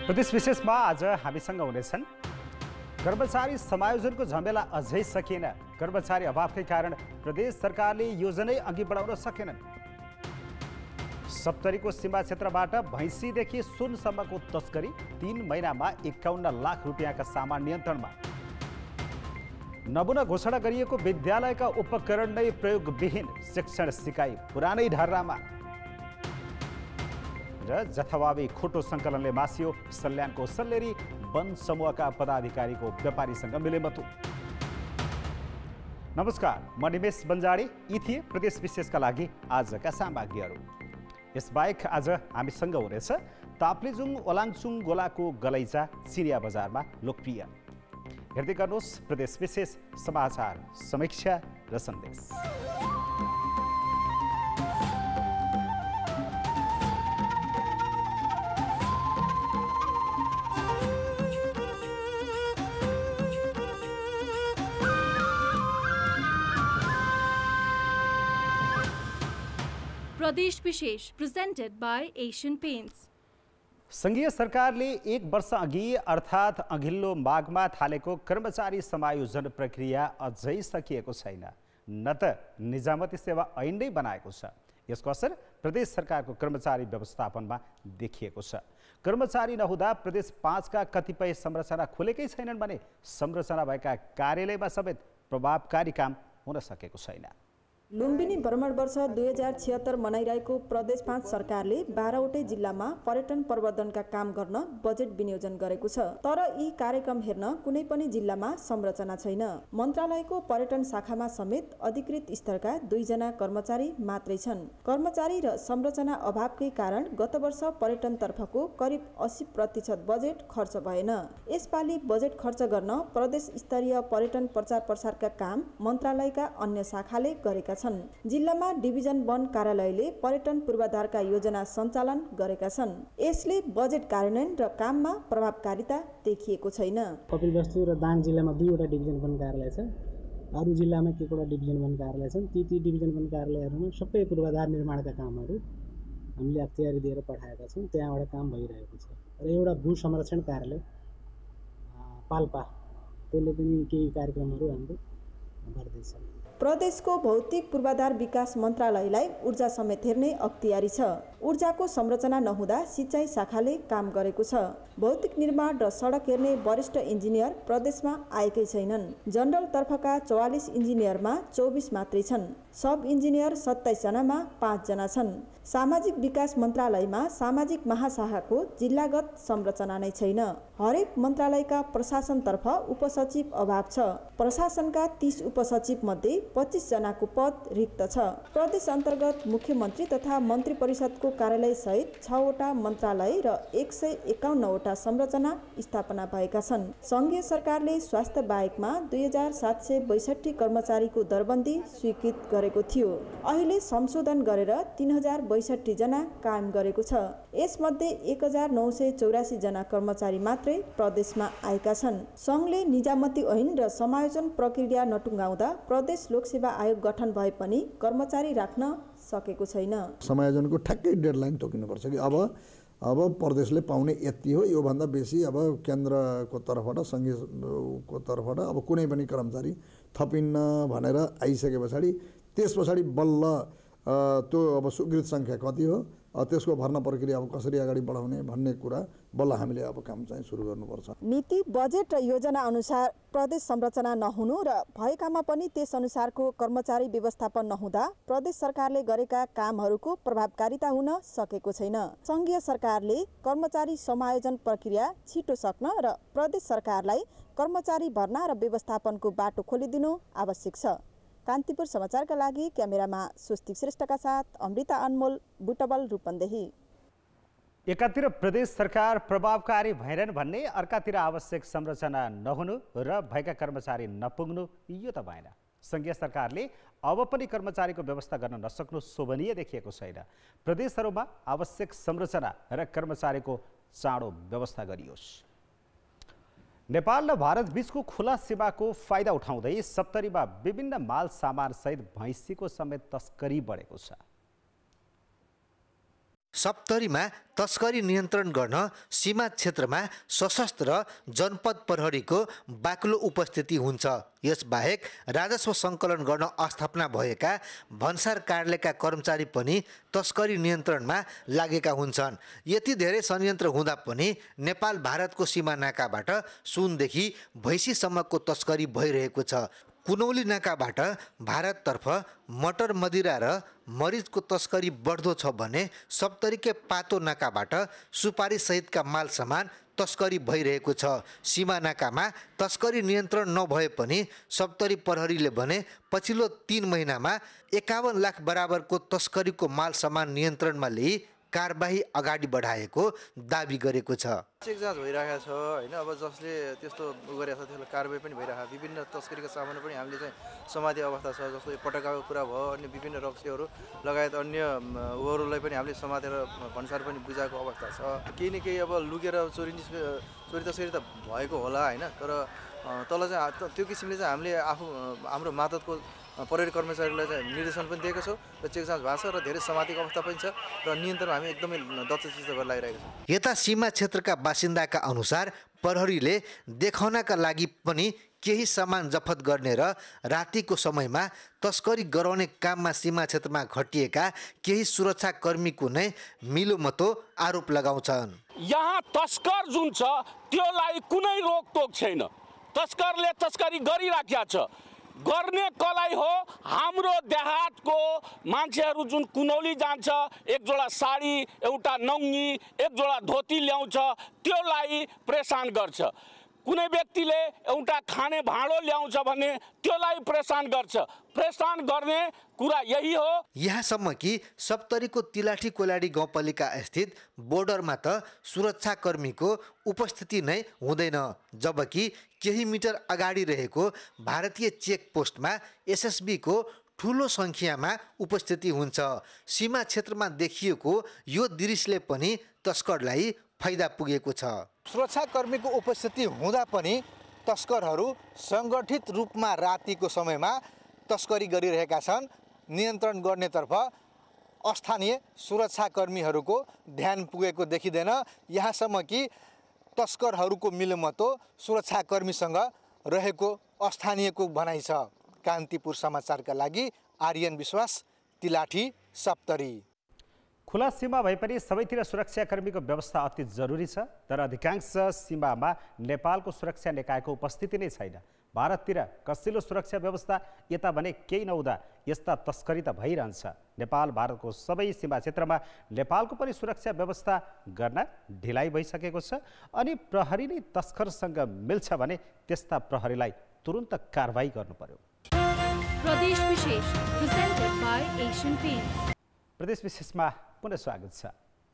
प्रदेश विशेषमा आज हामीसँग हुनेछन् कर्मचारी समायोजनको झमेला अझै सकिएन। कर्मचारी अभावकै कारण प्रदेश सरकारले योजनै अघि बढाउन सकेनन्। सप्तरीको सीमा क्षेत्रबाट भैँसीदेखि सुनसम्मको तस्करी 3 महिनामा 51 लाख रुपियाँका सामान नियन्त्रणमा। नमुना घोषणा गरिएको विद्यालयका उपकरण नै प्रयोगविहीन, शिक्षण सिकाइ पुरानै ढर्रामा। र जथाभावी खोटो सङ्कलनले मासियो सल्यानको सल्लेरी वन समूहका पदाधिकारीको व्यापारीसँग मिलेमतु। नमस्कार, म निमेश बन्जाडी। यी थिए प्रदेश विशेषका लागि आजका सामग्रीहरू। यसबाहेक आज हामीसँग हुनेछ ताप्लेजुङ ओलाङचुङ गोलाको गलैचा चिनिया बजारमा लोकप्रिय। हेर्दै गर्नुहोस् प्रदेश विशेष समाचार समीक्षा र सन्देश। प्रदेश विशेष प्रेजेन्टेड बाय एशियन पेन्ट्स। संघीय सरकारले 1 वर्ष अघि अर्थात् अघिल्लो माघमा थालेको कर्मचारी समायोजन प्रक्रिया अझै सकिएको छैन, न त निजामती सेवा ऐन नै बनाएको छ। यसको असर प्रदेश सरकारको कर्मचारी व्यवस्थापनमा देखिएको छ। कर्मचारी नहुँदा प्रदेश 5 का कतिपय संरचना खुलेकै छैनन् भने संरचना भएका कार्यालयमा समेत प्रभावकारी काम हुन सकेको छैन। लुम्बिनी भ्रमण वर्ष 2076 मनाइरहेको प्रदेश 5 सरकारले 12वटै जिल्लामा पर्यटन प्रवर्धनका काम गर्न बजेट विनियोजन गरेको छ। तर यी कार्यक्रम हेर्न कुनै पनि जिल्लामा संरचना छैन। मन्त्रालयको पर्यटन शाखामा समेत अधिकृत स्तरका 2 जना कर्मचारी मात्रै छन्। कर्मचारी र संरचना अभावकै कारण गत वर्ष पर्यटन तर्फको करिब 80% बजेट खर्च भएन। यसपालि बजेट खर्च गर्न प्रदेश स्तरीय पर्यटन प्रचार प्रसारका काम मन्त्रालयका अन्य शाखाले गरेका छन्। जिल्लामा डिभिजन 1 कार्यालयले पर्यटन पूर्वाधारका योजना सञ्चालन गरेका छन्। यसले बजेट कार्यान्वयन र काममा प्रभावकारिता देखिएको छैन। कपिलवस्तु र दाङ जिल्लामा 2वटा डिभिजन 1 कार्यालय छ। अरू जिल्लामा के एउटा डिभिजन 1 कार्यालय छन्। ती डिभिजन 1 कार्यालयहरूमा सबै पूर्वाधार निर्माणका कामहरू हामीले अख्तियारी दिएर पठाएका छौँ। त्यहाँबाट काम भइरहेको छ। र एउटा भू संरक्षण कार्यालय पाल्पा, त्यसले पनि केही कार्यक्रमहरू हाम्रो गर्दैछ। प्रदेशको भौतिक पूर्वाधार विकास मन्त्रालयलाई ऊर्जा समेत हेर्ने अख्तियारी छ। ऊर्जाको संरचना नहुँदा सिँचाइ शाखाले काम गरेको छ। भौतिक निर्माण र सडक हेर्ने वरिष्ठ इन्जिनियर प्रदेशमा आएकै छैनन्। जनरल तर्फका 44 इन्जिनियरमा 24 मात्रै छन्। सब इन्जिनियर 27 जनामा 5 जना छन्। सामाजिक विकास मन्त्रालयमा सामाजिक महाशाखाको जिल्लागत संरचना नै छैन। हरेक मन्त्रालयका प्रशासनतर्फ उपसचिव अभाव छ। प्रशासनका 30 उपसचिव मध्ये 25 जनाको पद रिक्त छ। प्रदेश अन्तर्गत मुख्यमन्त्री तथा मन्त्री परिषदको कार्यालय सहित 6 वटा मन्त्रालय र 151 वटा संरचना स्थापना भएका छन्। संघीय सरकारले स्वास्थ्य बाहेकमा 2762 कर्मचारीको दरबन्दी स्वीकृत गरेको थियो। अहिले संशोधन गरेर 3062 जना कायम गरेको छ। यसमध्ये 1984 जना कर्मचारी मात्रै प्रदेशमा आएका छन्। संघले निजामती ऐन र समायोजन प्रक्रिया नटुङ्गाउँदा प्रदेश लोकसेवा आयोग गठन भए पनि कर्मचारी राख्न सकेको छैन। समायोजनको ठ्याक्कै डेडलाइन तोकिनुपर्छ कि अब प्रदेशले पाउने यति हो, योभन्दा बेसी अब केन्द्रको तर्फबाट सङ्घीयको तर्फबाट अब कुनै पनि कर्मचारी थपिन्न भनेर आइसके पछाडि त्यस पछाडि बल्ल त्यो अब स्वीकृत सङ्ख्या कति हो, त्यसको भर्ना प्रक्रिया अब कसरी अगाडि बढाउने भन्ने कुरा बल्ल हामीले अब काम चाहिँ सुरु गर्नुपर्छ। नीति बजेट र योजना अनुसार प्रदेश संरचना नहुनु र भएकामा पनि त्यस अनुसारको कर्मचारी व्यवस्थापन नहुँदा प्रदेश सरकारले गरेका कामहरूको प्रभावकारिता हुन सकेको छैन। संघीय सरकारले कर्मचारी समायोजन प्रक्रिया छिटो सक्न र प्रदेश सरकारलाई कर्मचारी भर्ना र व्यवस्थापनको बाटो खोलिदिनु आवश्यक छ। कान्तिपुर समाचारका लागि क्यामेरामा स्वस्तिक श्रेष्ठका साथ अमृता अनमोल, बुटबल, रूपन्देही। एकातिर प्रदेश सरकार प्रभावकारी भएनन् भन्ने, अर्कातिर आवश्यक संरचना नहुनु र भएका कर्मचारी नपुग्नु, यो त भएन। संघीय सरकारले अब पनि कर्मचारीको व्यवस्था गर्न नसक्नु शोभनीय देखिएको छैन। प्रदेशहरूमा आवश्यक संरचना र कर्मचारीको चाँडो व्यवस्था गरियोस्। नेपाल र भारत बीचको खुला सीमाको फाइदा उठाउँदै सप्तरीमा विभिन्न माल सामान सहित भैँसीको समेत तस्करी बढेको छ। सप्तरीमा तस्करी नियन्त्रण गर्न सीमा क्षेत्रमा सशस्त्र जनपद प्रहरीको बाक्लो उपस्थिति हुन्छ। यसबाहेक राजस्व सङ्कलन गर्न स्थापना भएका भन्सार कार्यालयका कर्मचारी पनि तस्करी नियन्त्रणमा लागेका हुन्छन्। यति धेरै संयन्त्र हुँदा पनि नेपाल भारतको सीमा नाकाबाट सुनदेखि भैँसीसम्मको तस्करी भइरहेको छ। कुनौली नाकाबाट भारततर्फ मटर मदिरा र मरिचको तस्करी बढ्दो छ भने सप्तरीकै पातो नाकाबाट सुपारी सहितका माल सामान तस्करी भइरहेको छ। सीमा नाकामा तस्करी नियन्त्रण नभए पनि सप्तरी प्रहरीले भने पछिल्लो 3 महिनामा 51 लाख बराबरको तस्करीको माल सामान नियन्त्रणमा ल्याई कारबाही अगाडि बढाएको दाबी गरेको छ। चेक जाँच भइरहेको छ हैन। अब जसले त्यस्तो गरेको छ त्यसलाई कारबाही पनि भइरहेको। विभिन्न तस्करीका सामान पनि हामीले चाहिँ समाते अवस्था छ। जस्तो पटकाको कुरा भयो, अन्य विभिन्न रक्सीहरू लगायत अन्य उहरूलाई पनि हामीले समातेर भन्सार पनि बुझाएको अवस्था छ। केही न केही अब लुकेर चोरी तस्करी त भएको होला हैन। तर तल चाहिँ त्यो किसिमले चाहिँ हामीले हाम्रो मातहतको प्रहरी कर्मचारीलाई चाहिँ निर्देशन पनि दिएको छौँ र चेक जाँच भएको छ र धेरै समातेको अवस्था पनि छ र नियन्त्रण हामी एकदमै दक्षचित गरेर लागिरहेको छौँ। यता सीमा क्षेत्रका बासिन्दाका अनुसार प्रहरीले देखाउनका लागि पनि केही सामान जफत गर्ने र रातिको समयमा तस्करी गराउने काममा सीमा क्षेत्रमा खटिएका केही सुरक्षाकर्मीको नै मिलोमतो आरोप लगाउँछन्। यहाँ तस्कर जुन छ त्योलाई कुनै रोकटोक छैन। तस्करले तस्करी गरिराखेका छ। गर्ने कलाई हो हाम्रो देहातको मान्छेहरू जुन कुनौली जान्छ, एक जोडा साडी, एउटा नङ्गी, एक जोडा धोती ल्याउँछ, त्योलाई परेशान गर्छ। कुनै व्यक्तिले एउटा खाने भाँडो ल्याउँछ भने त्योलाई परेशान गर्छ। परेशान गर्ने कुरा यही हो। यहाँसम्म कि सप्तरीको तिलाठी कोलाडी गाउँपालिका स्थित बोर्डरमा त सुरक्षाकर्मीको उपस्थिति नै हुँदैन, जबकि केही मिटर अगाडि रहेको भारतीय चेक पोस्टमा एसएसबीको ठुलो सङ्ख्यामा उपस्थिति हुन्छ। सीमा क्षेत्रमा देखिएको यो दृश्यले पनि तस्करलाई फाइदा पुगेको छ। सुरक्षाकर्मीको उपस्थिति हुँदा पनि तस्करहरू सङ्गठित रूपमा रातिको समयमा तस्करी गरिरहेका छन्। नियन्त्रण गर्नेतर्फ स्थानीय सुरक्षाकर्मीहरूको ध्यान पुगेको देखिँदैन। यहाँसम्म कि तस्करहरूको मिलोमतो सुरक्षाकर्मीसँग रहेको स्थानीयको भनाइ छ। कान्तिपुर समाचारका लागि आर्यन विश्वास, तिलाठी, सप्तरी। खुला सीमा भए पनि सबैतिर सुरक्षाकर्मीको व्यवस्था अति जरुरी छ, तर अधिकांश सीमामा नेपालको सुरक्षा निकायको उपस्थिति नै छैन। भारततिर कसिलो सुरक्षा व्यवस्था यता भने केही नहुँदा यस्ता तस्करी त भइरहन्छ। नेपाल भारतको सबै सीमा क्षेत्रमा नेपालको पनि सुरक्षा व्यवस्था गर्न ढिलाइ भइसकेको छ। अनि प्रहरी नै तस्करसँग मिल्छ भने त्यस्ता प्रहरीलाई तुरुन्त कारबाही गर्नु पर्यो। प्रदेश विशेष प्रेजेन्टेड बाय एशियन पेन्ट्स। प्रदेश विशेषमा पुनः स्वागत छ।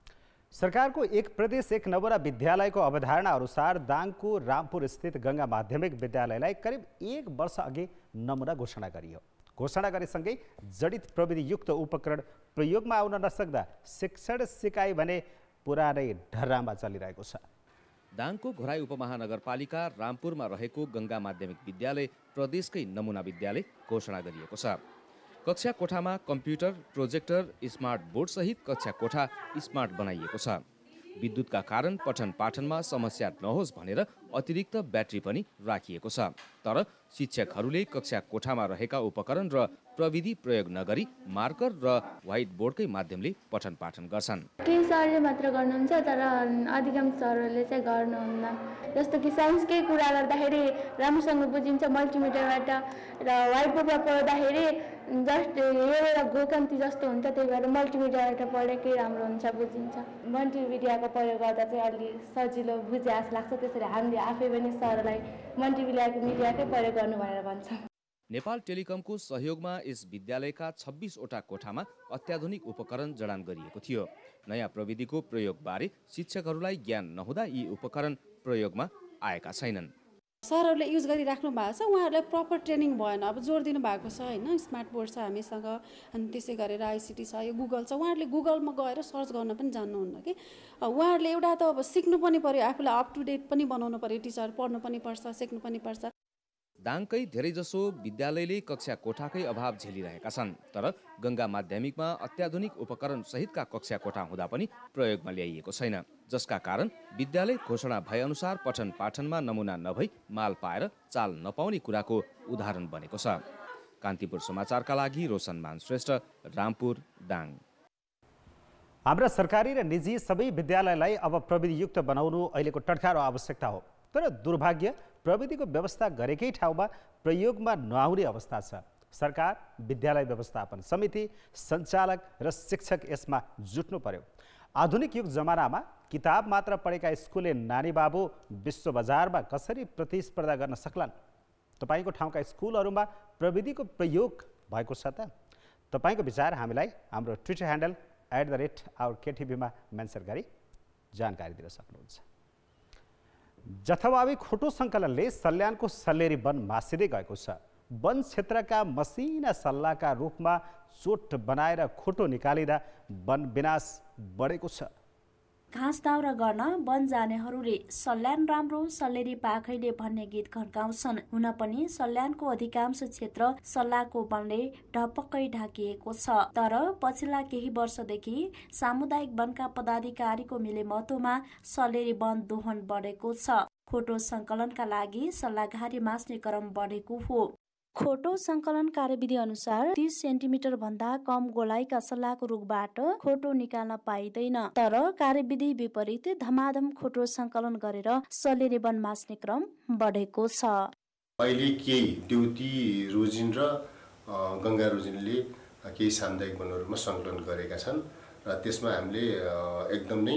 सरकारको एक प्रदेश एक नमुना विद्यालयको अवधारणा अनुसार दाङको रामपुर स्थित गङ्गा माध्यमिक विद्यालयलाई करिब 1 वर्ष अघि नमुना घोषणा गरियो। घोषणा गरेसँगै जडित प्रविधियुक्त उपकरण प्रयोगमा आउन नसक्दा शिक्षण सिकाइ भने पुरानै ढर्रामा चलिरहेको छ। दाङको घोराई उपमहानगरपालिका रामपुरमा रहेको गङ्गा माध्यमिक विद्यालय प्रदेशकै नमुना विद्यालय घोषणा गरिएको छ। कक्षा कोठामा कम्प्युटर, प्रोजेक्टर, स्मार्ट बोर्ड सहित कक्षा कोठा स्मार्ट बनाइएको छ। विद्युतका कारण पठन पाठनमा समस्या नहोस् भनेर अतिरिक्त ब्याट्री पनि राखिएको छ। तर शिक्षकहरूले कक्षा कोठामा रहेका उपकरण र प्रविधि प्रयोग नगरी मार्कर र व्हाइट बोर्डकै माध्यमले पठन पाठन गर्छन्। केही सरले मात्र गर्नुहुन्छ, तर अधिकांश सरहरूले चाहिँ गर्नुहुन्न। जस्तो कि साइन्सकै कुरा गर्दाखेरि राम्रोसँग बुझिन्छ मल्टिमिडियाबाट, र व्हाइट बोर्डमा पढ्दाखेरि जस्ट हेरेर गोकन्ती जस्तो हुन्छ, त्यही भएर मल्टिमिडियाबाट पढेकै राम्रो हुन्छ, बुझिन्छ। मल्टिमिडियाको प्रयोग गर्दा चाहिँ अलि सजिलो बुझे जस्तो लाग्छ। त्यसरी हामीले आफै पनि सरलाई मल्टिमिडियाकै प्रयोग गर्नु भनेर भन्छौँ। नेपाल टेलिकमको सहयोगमा यस विद्यालयका 26 वटा कोठामा अत्याधुनिक उपकरण जडान गरिएको थियो। नयाँ प्रविधिको प्रयोगबारे शिक्षकहरूलाई ज्ञान नहुँदा यी उपकरण प्रयोगमा आएका छैनन्। सरहरूले युज गरिराख्नु भएको छ, उहाँहरूलाई प्रपर ट्रेनिङ भएन। अब जोड दिनु भएको छ होइन, स्मार्ट बोर्ड छ हामीसँग, अनि त्यसै गरेर आइसिटी छ, यो गुगल छ। उहाँहरूले गुगलमा गएर सर्च गर्न पनि जान्नुहुन्न कि। उहाँहरूले एउटा त अब सिक्नु पनि पर्यो, आफूलाई अप टु डेट पनि बनाउनु पर्यो, टिचर पढ्नु पनि पर्छ, सिक्नु पनि पर्छ। दाङकै धेरैजसो विद्यालयले कक्षा कोठाकै अभाव झेलिरहेका छन्। तर गङ्गा माध्यमिकमा अत्याधुनिक उपकरण सहितका कक्षा कोठा हुँदा पनि प्रयोगमा ल्याइएको छैन, जसका कारण विद्यालय घोषणा भएअनुसार पठन पाठनमा नमुना नभई माल पाएर चाल नपाउने कुराको उदाहरण बनेको छ। कान्तिपुर समाचारका लागि रोशनमान श्रेष्ठ, रामपुर, दाङ। हाम्रा सरकारी र निजी सबै विद्यालयलाई अब प्रविधियुक्त बनाउनु अहिलेको टड्कारो आवश्यकता हो। तर दुर्भाग्य प्रविधिको व्यवस्था गरेकै ठाउँमा प्रयोगमा नआउने अवस्था छ। सरकार, विद्यालय व्यवस्थापन समिति, सञ्चालक र शिक्षक यसमा जुट्नु पर्यो। आधुनिक युग जमानामा किताब मात्र पढेका स्कुले नानी बाबु विश्व बजारमा कसरी प्रतिस्पर्धा गर्न सक्लान्? तपाईँको ठाउँका स्कुलहरूमा प्रविधिको प्रयोग भएको छ त? तपाईँको विचार हामीलाई हाम्रो ट्विटर ह्यान्डल @OurKTV मा मेन्सन गरी जानकारी दिन सक्नुहुन्छ। जथाभावी खोटो सङ्कलनले सल्यानको सल्लेरी वन मासिँदै गएको छ। वन क्षेत्रका मसिना सल्लाहका रूपमा चोट बनाएर खोटो निकालिँदा वन विनाश बढेको छ। घाँस दाउरा गर्न वन जानेहरूले सल्यान राम्रो सल्लेरी पाखैले भन्ने गीत घर्काउँछन्। हुन पनि सल्यानको अधिकांश क्षेत्र सल्लाहको वनले ढपक्कै ढाकिएको छ। तर पछिल्ला केही वर्षदेखि सामुदायिक वनका पदाधिकारीको मिलेमतोमा सल्लेरी वन दोहन बढेको छ। खोटो सङ्कलनका लागि सल्लाहघारी मास्ने क्रम बढेको हो। खोटो सङ्कलन कार्यविधि अनुसार 30 सेन्टिमिटर भन्दा कम गोलाइका सल्लाहको रुखबाट खोटो निकाल्न पाइँदैन। तर कार्यविधि विपरीत धमाधम खोटो सङ्कलन गरेर सल्लेरी वन मास्ने क्रम बढेको छ। अहिले केही देउती रोजिन र गङ्गा रोजिनले केही सामुदायिक वनहरूमा सङ्कलन गरेका छन् र त्यसमा हामीले एकदम नै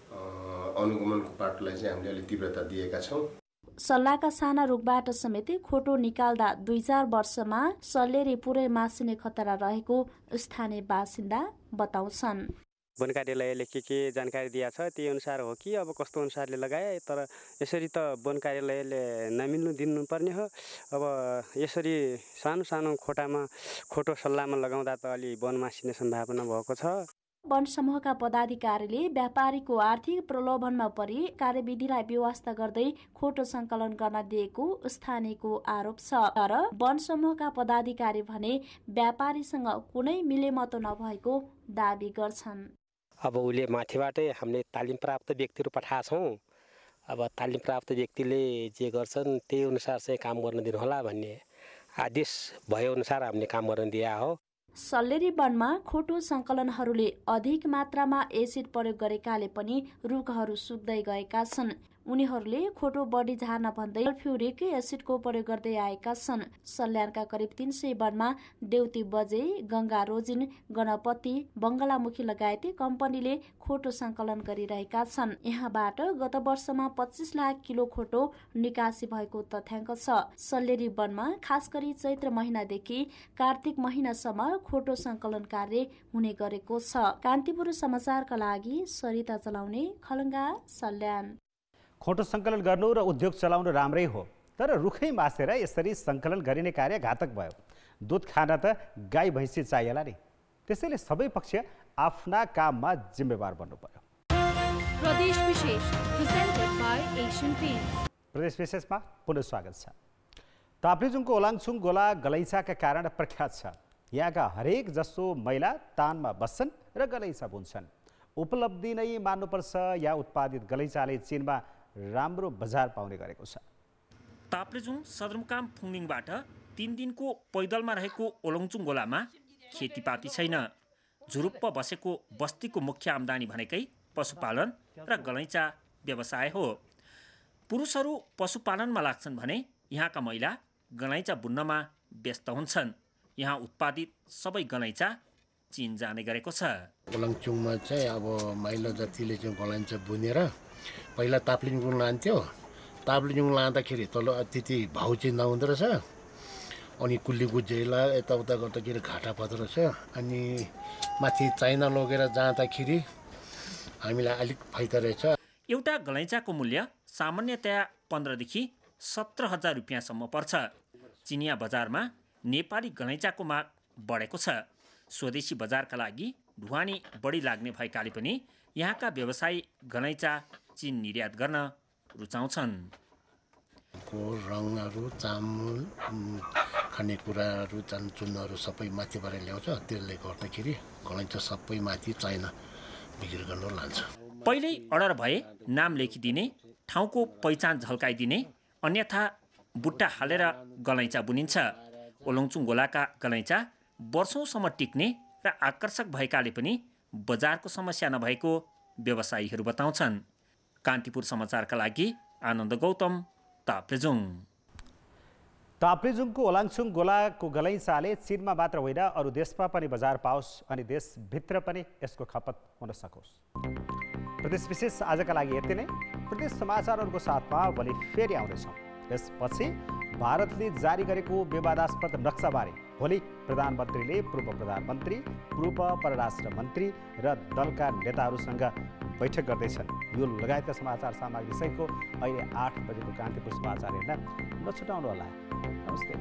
अनुगमनको पाटोलाई चाहिँ हामीले अलिक तीव्रता दिएका छौँ। सल्लाहका साना रुखबाट समेत खोटो निकाल्दा 2-4 वर्षमा सल्लेरी पुरै मासिने खतरा रहेको स्थानीय बासिन्दा बताउँछन्। वन कार्यालयले के जानकारी दिएको छ त्यही अनुसार हो कि अब कस्तो अनुसारले लगाए, तर यसरी त वन कार्यालयले नमिल्नु दिनुपर्ने हो। अब यसरी सानो सानो खोटामा खोटो सल्लाहमा लगाउँदा त अलि वन मासिने सम्भावना भएको छ। वन समूहका पदाधिकारीले व्यापारीको आर्थिक प्रलोभनमा परि कार्यविधिलाई व्यवस्था गर्दै खोटो सङ्कलन गर्न दिएको स्थानीयको आरोप छ। तर वन समूहका पदाधिकारी भने व्यापारीसँग कुनै मिलेमतो नभएको दाबी गर्छन्। अब उसले माथिबाटै हामीले तालिम प्राप्त व्यक्तिहरू पठाएछौँ। अब तालिम प्राप्त व्यक्तिले जे गर्छन् त्यही अनुसार चाहिँ काम गर्न दिनुहोला भन्ने आदेश भएअनुसार हामीले काम गर्न दिए हो। सल्लेरी वनमा खोटो सङ्कलनहरूले अधिक मात्रामा एसिड प्रयोग गरेकाले पनि रुखहरू सुक्दै गएका छन्। उनीहरूले खोटो बढी झार्न भन्दै सल्फ्युरिक एसिडको प्रयोग गर्दै आएका छन्। सल्यानका करिब 300 वनमा देउती बजे, गङ्गा रोजिन, गणपति, बङ्गलामुखी लगायत कम्पनीले खोटो सङ्कलन गरिरहेका छन्। यहाँबाट गत वर्षमा 25 लाख किलो खोटो निकासी भएको तथ्याङ्क छ। सल्लेरी वनमा खास गरी चैत्र महिनादेखि कार्तिक महिनासम्म खोटो सङ्कलन कार्य हुने गरेको छ। कान्तिपुर समाचारका लागि सरिता चलाउने, खलङ्गा, सल्यान। खोटो सङ्कलन गर्नु र उद्योग चलाउनु राम्रै हो, तर रुखै मासेर यसरी सङ्कलन गरिने कार्य घातक भयो। दुध खान त गाई भैँसी चाहिएला नि। त्यसैले सबै पक्ष आफ्ना काममा जिम्मेवार बन्नु पर्यो। प्रदेश विशेष प्रेजेन्टेड बाइ एशियन पेन्ट्स। प्रदेश विशेषमा पुनः स्वागत छ। ताप्लेजुङको ओलाङछुङ गोला गलैँचाका कारण प्रख्यात छ। यहाँका हरेक जसो महिला तानमा बस्छन् र गलैँचा बुन्छन्। उपलब्धि नै मान्नुपर्छ। यहाँ उत्पादित गलैँचाले चीनमा राम्रो बजार पाउने गरेको छ। ताप्लेजुङ सदरमुकाम फुङदिङबाट 3 दिनको पैदलमा रहेको ओलङचुङ गोलामा खेतीपाती छैन। झुरुप्प बसेको बस्तीको मुख्य आम्दानी भनेकै पशुपालन र गलैँचा व्यवसाय हो। पुरुषहरू पशुपालनमा लाग्छन् भने यहाँका महिला गलैँचा बुन्नमा व्यस्त हुन्छन्। यहाँ उत्पादित सबै गलैँचा चीन जाने गरेको छ। ओलङचुङमा चाहिँ अब महिला जतिले चाहिँ गलैँचा बुनेर पहिला ताप्लेजुङ लान्थ्यो। ताप्लेजुङ लाँदाखेरि तल त्यति भाउ चाहिँ नहुँदो रहेछ। अनि कुल्ली गुजेला यताउता गर्दाखेरि घाटा पर्दो रहेछ। अनि माथि चाइना लगेर जाँदाखेरि हामीलाई अलिक फाइदा रहेछ। एउटा गलैँचाको मूल्य सामान्यतया 15 देखि 17,000 रुपियाँसम्म पर्छ। चिनिया बजारमा नेपाली गलैँचाको माग बढेको छ। स्वदेशी बजारका लागि ढुवानी बढी लाग्ने भएकाले पनि यहाँका व्यवसायी गलैँचा चीन निर्यात गर्न रुचाउँछन्। घरको रङहरू चामल खानेकुराहरू चुनहरू सबै माथिबाट ल्याउँछ। त्यसले गर्दाखेरि गलैँचा सबै माथि चाइना बिक्री गर्न लान्छ। पहिल्यै अर्डर भए नाम लेखिदिने, ठाउँको पहिचान झल्काइदिने, अन्यथा बुट्टा हालेर गलैँचा बुनिन्छ। ओलङचुङ गोलाका गलैँचा वर्षौँसम्म टिक्ने र आकर्षक भएकाले पनि बजारको समस्या नभएको व्यवसायीहरू बताउँछन्। कान्तिपुर समाचारका लागि आनन्द गौतम, ताप्लेजुङ। ताप्लेजुङको ओलाङचुङ गोलाको गलैँचाले चीनमा मात्र होइन अरू देशमा पनि बजार पाओस् अनि देशभित्र पनि यसको खपत हुन सकोस्। प्रदेश विशेष आजका लागि यति नै। प्रदेश समाचारहरूको साथमा भोलि फेरि आउँदैछौँ। यसपछि भारतले जारी गरेको विवादास्पद नक्साबारे भोलि प्रधानमन्त्रीले पूर्व प्रधानमन्त्री, पूर्व परराष्ट्र मन्त्री र दलका नेताहरूसँग बैठक गर्दैछन्। यो लगायतका समाचार सामग्री सहितको अहिले 8 बजेको कान्तिपुर समाचार हेर्न नछुटाउनु होला। नमस्ते।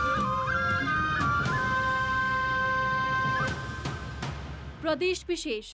प्रदेश विशेष